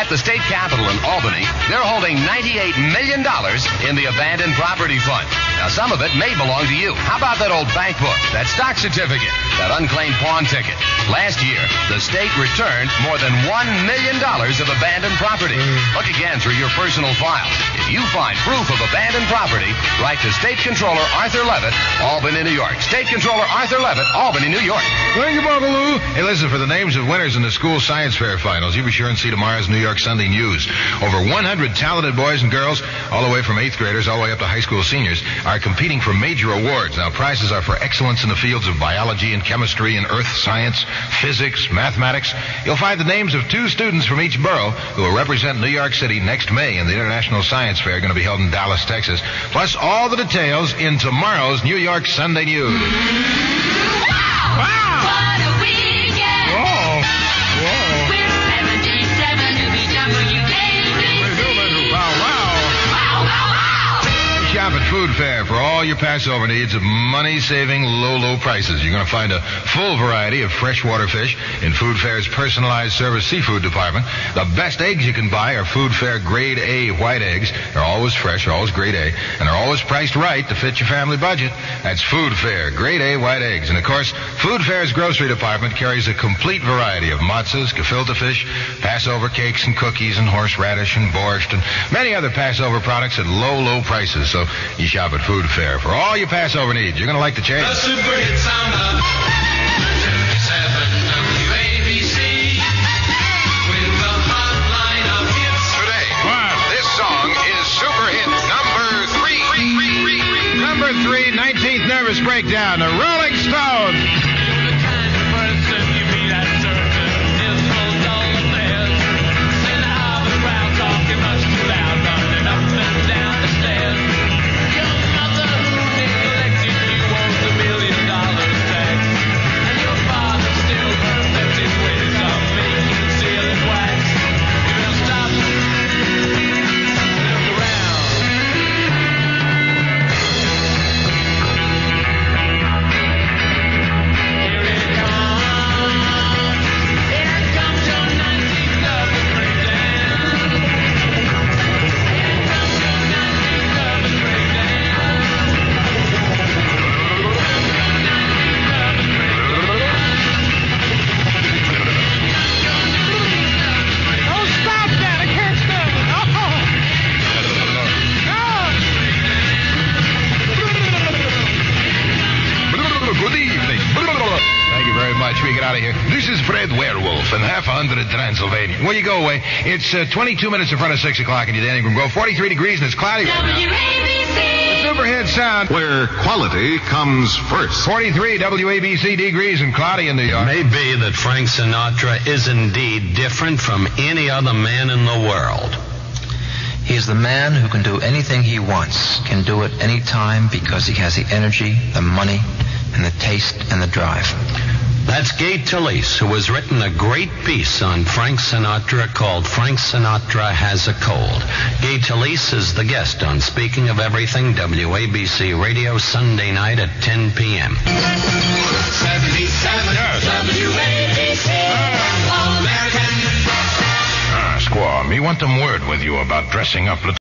At the state capitol in Albany, they're holding $98 million in the Abandoned Property Fund. Now, some of it may belong to you. How about that old bank book, that stock certificate, that unclaimed pawn ticket? Last year, the state returned more than $1 million of abandoned property. Look again through your personal files. If you find proof of abandoned property, write to State Controller Arthur Levitt, Albany, New York. State Controller Arthur Levitt, Albany, New York. Thank you, Boogaloo. Hey, listen, for the names of winners in the school science fair finals, you be sure and see tomorrow's New York Sunday News. Over 100 talented boys and girls, all the way from 8th graders all the way up to high school seniors, are competing for major awards. Now, prizes are for excellence in the fields of biology and chemistry and earth science, physics, mathematics. You'll find the names of 2 students from each borough who will represent New York City next May in the International Science Fair going to be held in Dallas, Texas. Plus all the details in tomorrow's New York Sunday News. Wow! What a weekend! Whoa! With 77 WWABC. Shop at Food Fair for all your Passover needs of money-saving, low prices. You're going to find a full variety of freshwater fish in Food Fair's personalized service seafood department. The best eggs you can buy are Food Fair Grade A white eggs. They're always fresh, always Grade A, and they're always priced right to fit your family budget. That's Food Fair Grade A white eggs. And, of course, Food Fair's grocery department carries a complete variety of matzahs, gefilte fish, Passover cakes and cookies, and horseradish and borscht, and many other Passover products at low prices. So you shop at Food Fair for all your Passover needs. You're going to like the change. The super hit sound of 77 WABC with the hotline of hits. Today, this song is super hit number 3. Number 3, 19th Nervous Breakdown, the Rolling Stones. This is Fred Werewolf and half 100 Transylvania. Where you go away? It's 22 minutes in front of 6 o'clock in your dining room. Go 43 degrees and it's cloudy. WABC. Superhit sound. Where quality comes first. 43 WABC degrees and cloudy in New York. It may be that Frank Sinatra is indeed different from any other man in the world. He is the man who can do anything he wants, can do it any time because he has the energy, the money, and the taste and the drive. That's Gay Talese, who has written a great piece on Frank Sinatra called Frank Sinatra Has a Cold. Gay Talese is the guest on Speaking of Everything, WABC Radio, Sunday night at 10 p.m. 77 WABC. All American. Squaw, me want them word with you about dressing up.